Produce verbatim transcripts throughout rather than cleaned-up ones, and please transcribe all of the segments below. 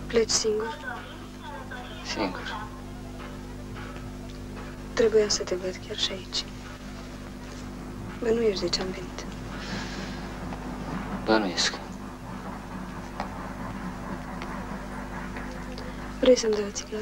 Pleci singur? Singur. Trebuia să te văd chiar și aici. Bănuiești de ce am venit. Bănuiesc. Vrei să-mi dai o țigară?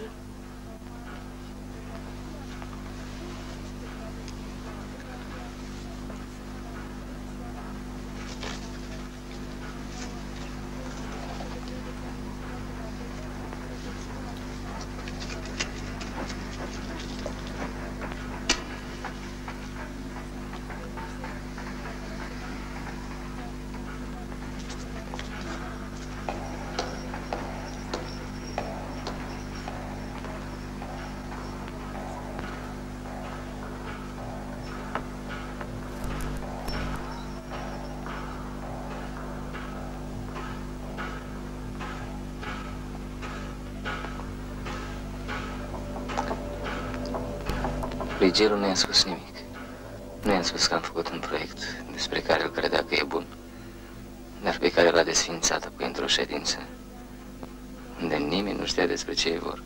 Lui Gelu nu i-am spus nimic. Nu i-am spus că am făcut un proiect despre care el credea că e bun, dar pe care l-a desfințat apoi într-o ședință unde nimeni nu știa despre ce e vorba.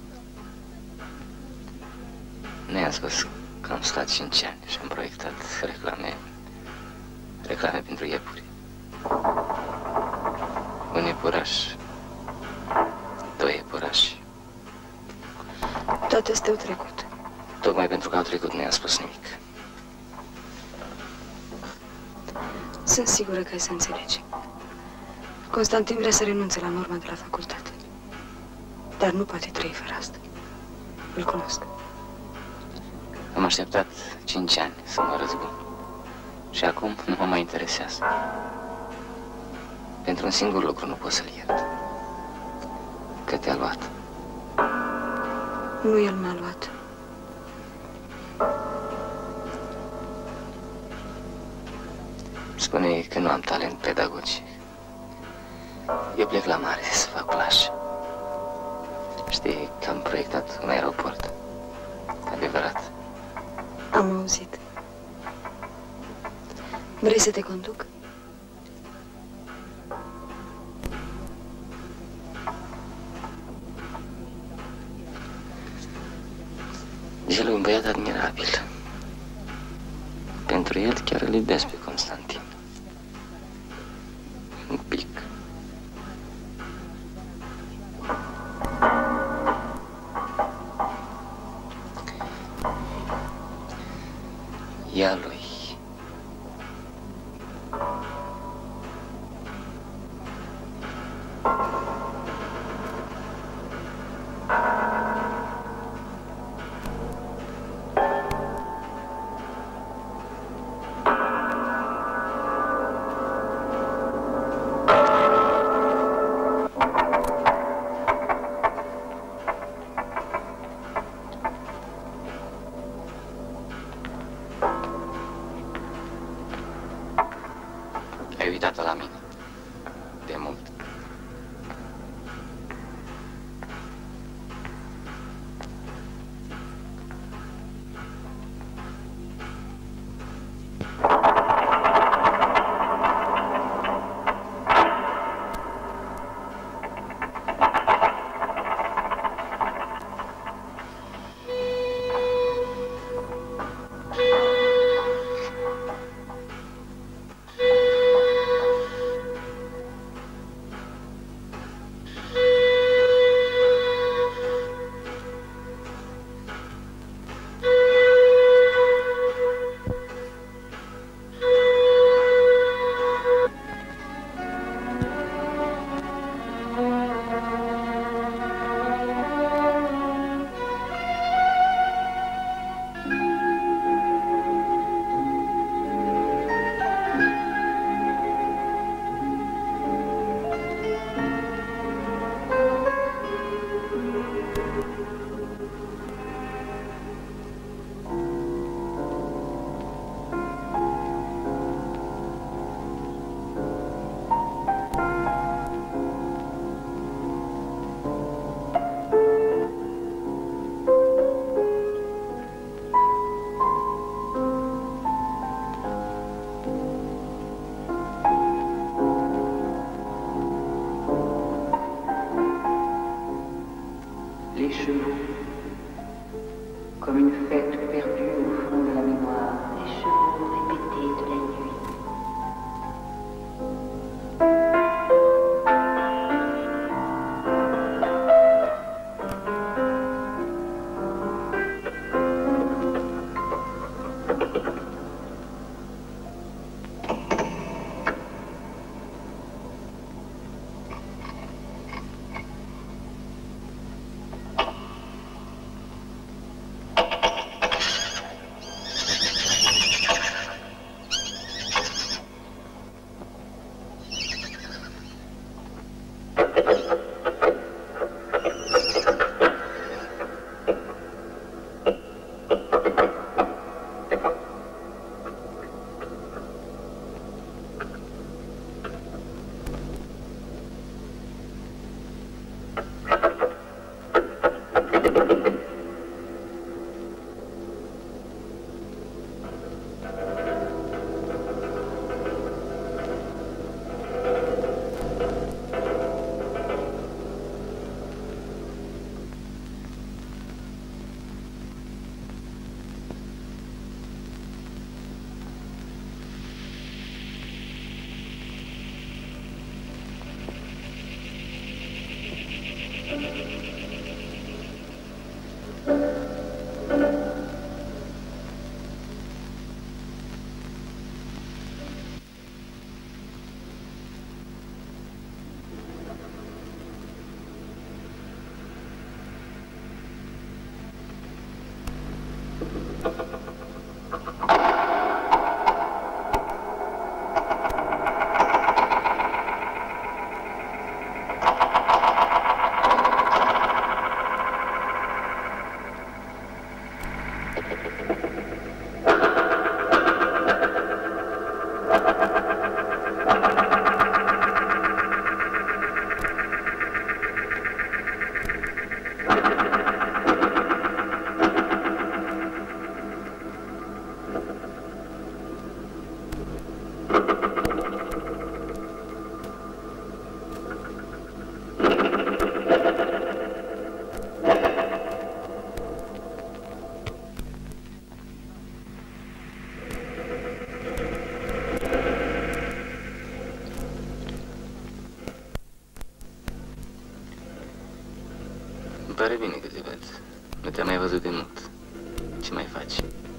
Nu i-am spus că am stat cinci ani și am proiectat reclame, reclame pentru iepuri. Un iepuraș, doi iepurași. Toate astea au trecut. Tocmai pentru că au trecut nu i-am spus nimic. Sunt sigură că ai să înțelegi. Constantin vrea să renunțe la norma de la facultate. Dar nu poate trăi fără asta. Îl cunosc. Am așteptat cinci ani să mă răzbun. Și acum nu mă mai interesează. Pentru un singur lucru nu pot să-l iert. Că te-a luat. Nu el m-a luat. Spune că nu am talent pedagogic. Eu plec la mare să fac plaj. Știi că am proiectat un aeroport. Adevărat. Am auzit. Vrei să te conduc? El e un băiat admirabil. Pentru el chiar îl iubesc pe Constantin. Un pic. Ea lui. Îmi pare bine că te văd. Nu te-am mai văzut de mult. Ce mai faci?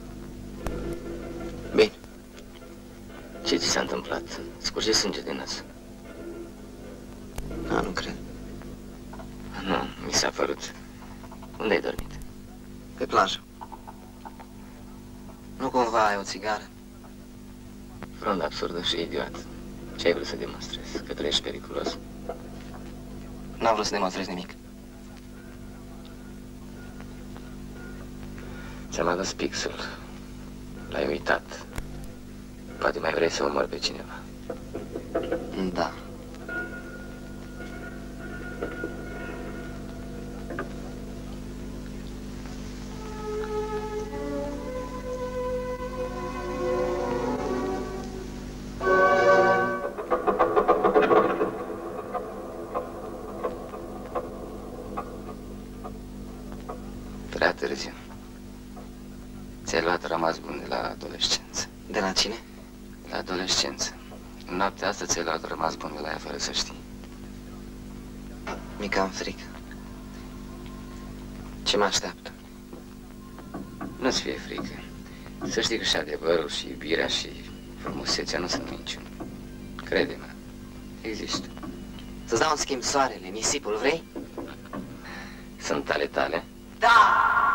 Bine. Ce ți s-a întâmplat? Scurge sânge din nas. Da, nu cred. Nu, mi s-a părut. Unde ai dormit? Pe plajă. Nu cumva ai o țigară? Front absurdă și idiot. Ce ai vrut să demonstrezi? Că tu ești periculos? N-am vrut să demonstrez nimic. Ți-am adus pixul. L-ai uitat. Poate mai vrei să omori pe cineva. Da. Prea târziu. Ți-ai luat rămas bun de la adolescență. De la cine? La adolescență. În noaptea asta ți-ai luat rămas bun de la ea fără să știi. Mi cam frică. Ce mă așteaptă? Nu-ți fie frică. Să știi că și adevărul și iubirea și frumusețea nu sunt minciuni. Crede-mă, există. Să-ți dau în schimb soarele, nisipul, vrei? Sunt ale tale? Da!